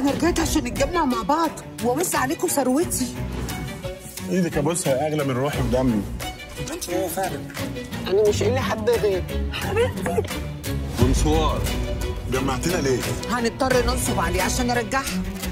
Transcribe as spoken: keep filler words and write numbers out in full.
انا رجعت عشان نتجمع مع بعض واوسع عليكم ثروتي. ايدك ابوسها اغلى من روحي ودمي. انت ايه فعلا؟ انا مش قايله حد غير حبيبتي. ونسوار جمعتنا ليه؟ هنضطر ننصب عليه عشان ارجعها.